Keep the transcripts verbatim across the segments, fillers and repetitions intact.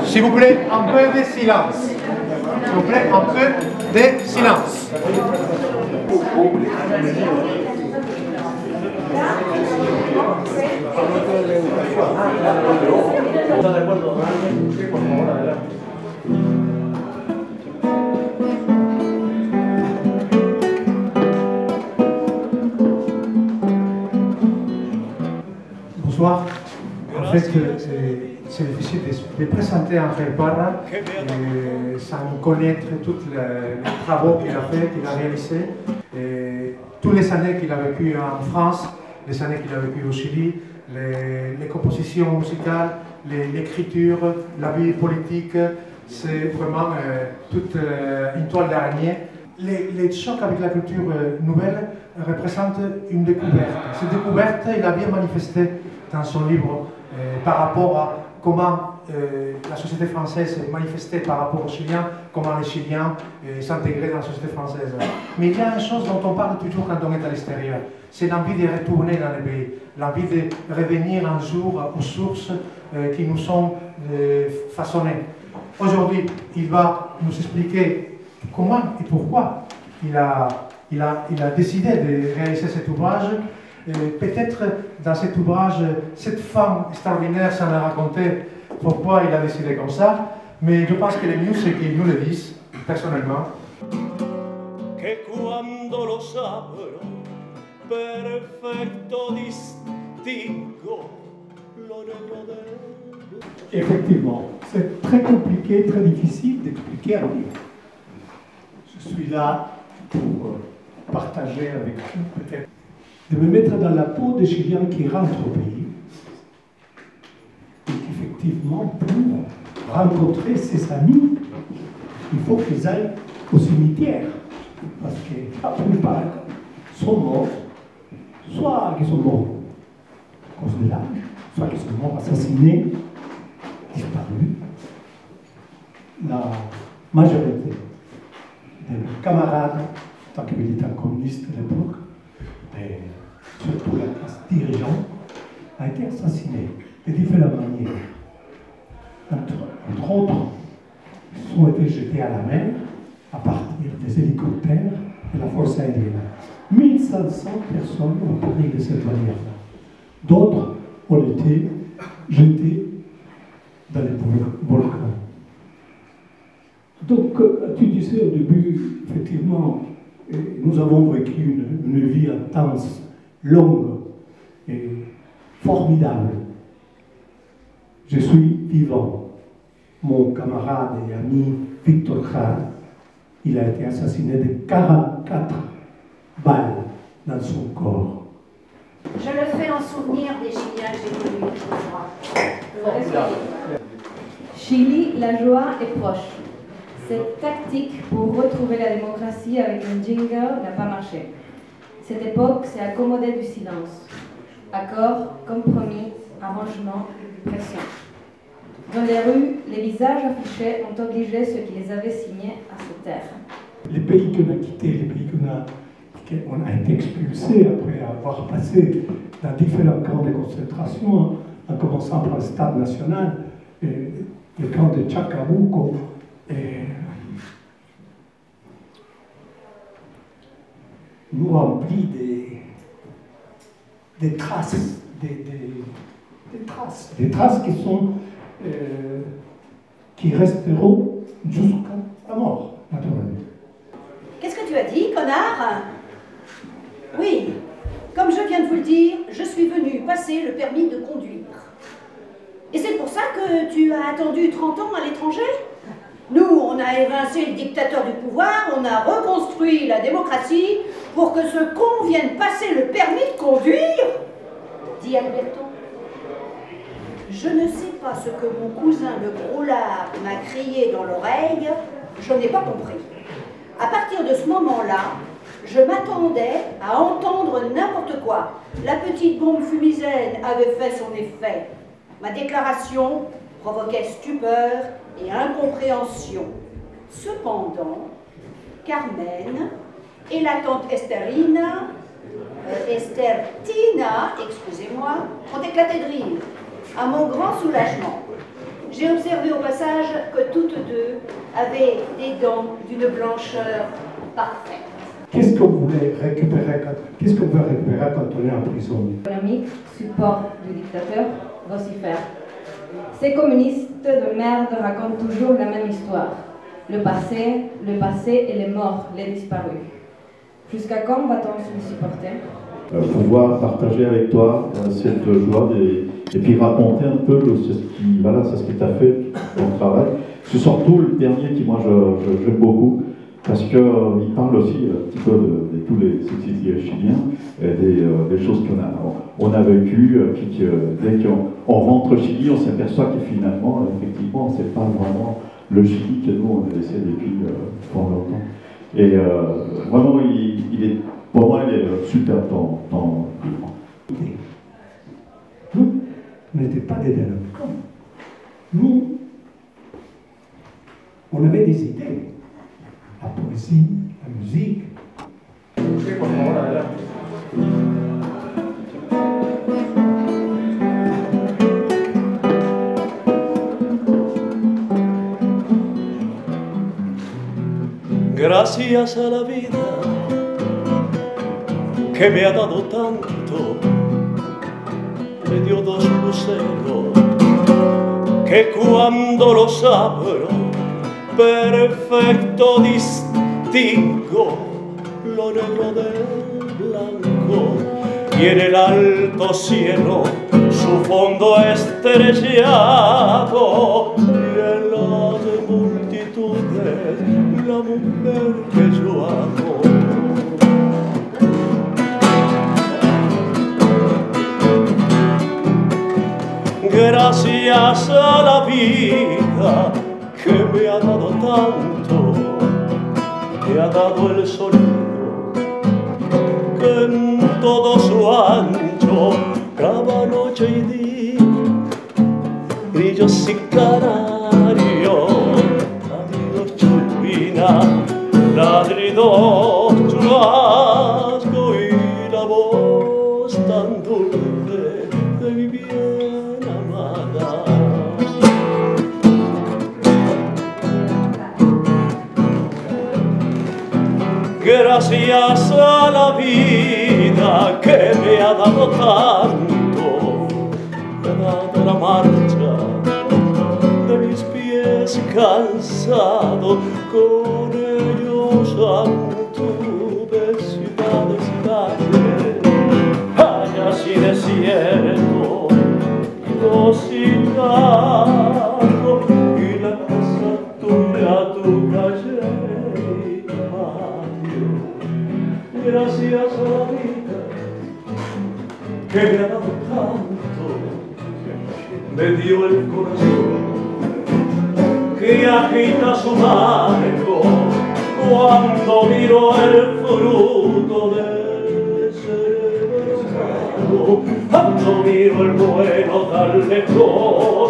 S'il vous plaît, un peu de silence. S'il vous plaît, un peu de silence. Bonsoir. En fait, c'est difficile de présenter Angel Parra euh, sans connaître tous les, les travaux qu'il a fait, qu'il a réalisés, et toutes les années qu'il a vécu en France, les années qu'il a vécu au Chili, les, les compositions musicales, l'écriture, la vie politique. C'est vraiment euh, toute euh, une toile d'araignée. Les, les chocs avec la culture euh, nouvelle représentent une découverte. Cette découverte, il a bien manifesté dans son livre euh, par rapport à comment euh, la société française est manifestée par rapport aux Chiliens, comment les Chiliens euh, s'intégraient dans la société française. Mais il y a une chose dont on parle toujours quand on est à l'extérieur, c'est l'envie de retourner dans le pays, l'envie de revenir un jour aux sources euh, qui nous sont euh, façonnées. Aujourd'hui, il va nous expliquer comment et pourquoi il a, il a, il a décidé de réaliser cet ouvrage. Peut-être dans cet ouvrage, cette femme extraordinaire, ça l'a raconté pourquoi il a décidé comme ça, mais je pense que le mieux c'est qu'il nous le dise, personnellement. Que cuando los abro, perfecto distingo lo negro de... Effectivement, c'est très compliqué, très difficile d'expliquer à lire. Je suis là pour partager avec vous peut-être, de me mettre dans la peau des Chiliens qui rentrent au pays et qu'effectivement, pour rencontrer ses amis, il faut qu'ils aillent au cimetière, parce que la plupart sont morts, soit qu'ils sont morts à cause de l'âge, soit qu'ils sont morts assassinés, disparus. La majorité de mes camarades, en tant que militants communistes à l'époque, et surtout la classe dirigeante, a été assassinée de différentes manières. Entre, entre autres, ils ont été jetés à la mer à partir des hélicoptères de la force aérienne. mille cinq cents personnes ont péri de cette manière-là. D'autres ont été jetés dans les volcans. Donc, tu disais au début, effectivement, nous avons vécu une, une vie intense, longue et formidable. Je suis vivant. Mon camarade et ami Victor Jara, il a été assassiné de quarante-quatre balles dans son corps. Je le fais en souvenir des Chiliens que j'ai connus autrefois. Chili, la joie est proche. Cette tactique pour retrouver la démocratie avec un jingle n'a pas marché. Cette époque s'est accommodée du silence. Accords, compromis, arrangements, pression. Dans les rues, les visages affichés ont obligé ceux qui les avaient signés à se taire. Les pays qu'on a quittés, les pays qu'on a, qu'on a été expulsés après avoir passé dans différents camps de concentration, en commençant par le Stade national, et le camp de Chacabuco, et nous remplit des, des traces, des, des, des traces, des traces qui sont, euh, qui resteront jusqu'à la mort, naturellement. Qu'est-ce que tu as dit, connard? Oui, comme je viens de vous le dire, je suis venu passer le permis de conduire. Et c'est pour ça que tu as attendu trente ans à l'étranger? Nous, on a évincé le dictateur du pouvoir, on a reconstruit la démocratie pour que ce con vienne passer le permis de conduire, dit Alberto. Je ne sais pas ce que mon cousin le gros lard m'a crié dans l'oreille, je n'ai pas compris. À partir de ce moment-là, je m'attendais à entendre n'importe quoi. La petite bombe fumigène avait fait son effet. Ma déclaration provoquait stupeur et incompréhension. Cependant, Carmen et la tante Estherina, euh, Esthertina, excusez-moi, ont éclaté de rire, à mon grand soulagement. J'ai observé au passage que toutes deux avaient des dents d'une blancheur parfaite. Qu'est-ce que vous voulez récupérer quand, qu'est-ce que vous voulez récupérer quand on est en prison? Économique, support du dictateur, vocifère. Ces communistes de merde racontent toujours la même histoire. Le passé, le passé et les morts, les disparus. Jusqu'à quand va-t-on se supporter? Euh, pouvoir partager avec toi euh, cette joie et, et puis raconter un peu le, ce qui voilà, c'est ce qui t'a fait ton travail. C'est surtout le dernier qui moi je, je, j'aime beaucoup parce qu'il euh, parle aussi un petit peu de, de tous les exilés chiliens et des, euh, des choses qu'on a, on a vécues, euh, puis que dès qu'on on rentre au Chili, on s'aperçoit que finalement, effectivement, c'est pas vraiment le Chili que nous on a laissé depuis euh, pendant longtemps. Et euh, vraiment, il, il est, pour moi, il est super dans, dans le livre. Nous, on n'était pas des délinquants. Nous, on avait des idées. La poésie, la musique. Gracias a la vida que me ha dado tanto, me dio dos luceros que cuando los abro perfecto distingo lo negro del blanco y en el alto cielo su fondo estrellado y en las multitudes la mujer que yo amo. Gracias a la vida que me ha dado tanto, me ha dado el sonido que en todo su ancho, cada noche y día, grillos y canarios, ladridos chulpina, ladridos churrasco y la voz tan dulce de mi bien amada. Gracias a la vida que me ha dado tanto, me ha dado la marcha de mis pies cansados, con ellos anduve ciudades y valles, hallas y desiertos, los sin lago, y la casa tuya, tu calle. Gracias a la vida que me ha dado tanto, me dio el corazón que agita su marco cuando miro el fruto del cerebro, cuando miro el vuelo tan lejos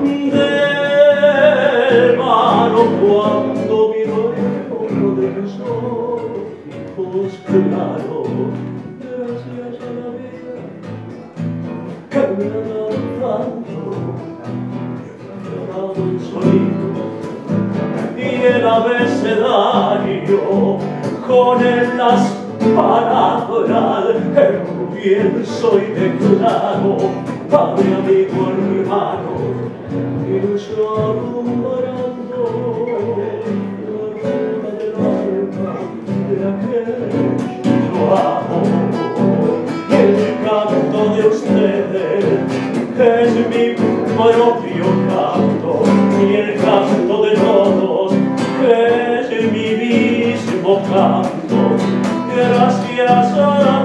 del mano, cuando miro el oro de mis ojos. Pues claro, gracias a la vida que me ha dado tanto, me ha dado el sonido y el abecedario, con él las palabras, el pienso y declaro, padre, amigo, hermano, y un solo alumbrando la rueda del alma de aquel yo amo. El canto de ustedes es mi propio canto y el canto de todos es mi mismo canto. Gracias a la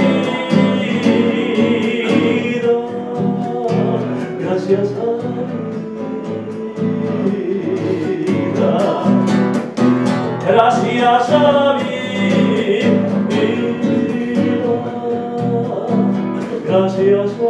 vida, gracias a la vida, gracias a la vida. Gracias a la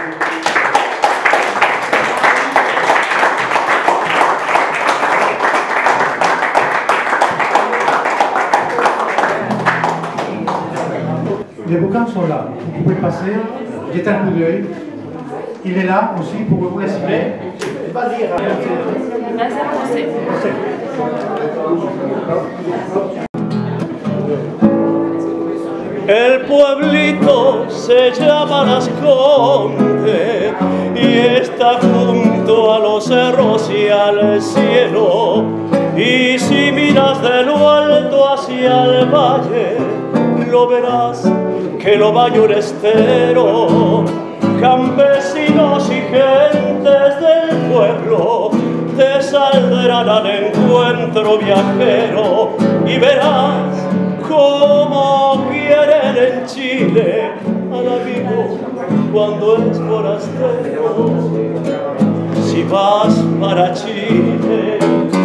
vida. Les bouquins sont là. Vous pouvez passer, jeter un coup d'œil. Il est là aussi pour vous les cibler. Vas-y, El pueblito se llama Las Condes y está junto a los cerros y al cielo. Y si miras de lo alto hacia el valle, lo verás que lo baña un estero. Campesinos y gentes del pueblo te saldrán al encuentro viajero y verás cómo quieren en Chile al amigo cuando es forastero. Si vas para Chile,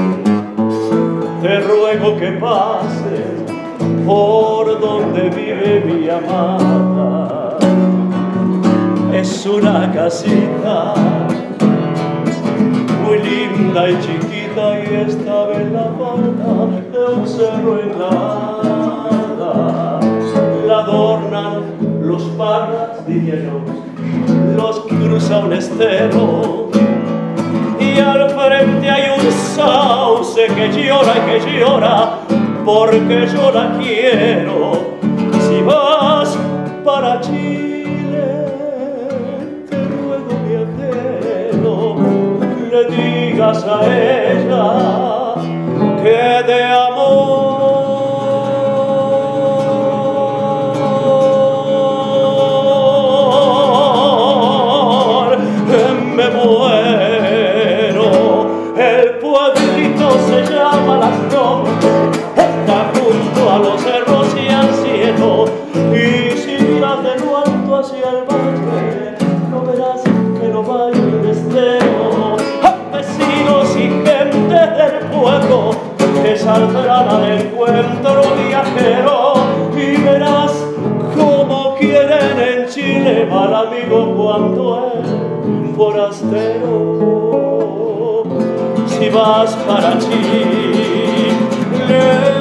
te ruego que pases por donde vive mi amada. Es una casita muy linda y chiquita y estaba en la falda de un cerro en la la adornan los parras divinos, los cruza un estero y al frente hay un sauce que llora y que llora porque yo la quiero. Si vas para Chile, te ruego viajero, le digas a ella que de amor me muero. El pueblito se llama Las Condes, está junto a los cerros y al cielo. Y si miras de lo alto hacia el valle, no verás que no vaya un estero. Campesinos y gente del pueblo te saldrán al encuentro viajero y verás cómo quieren en Chile al amigo cuando es forastero. Si vas para Chile,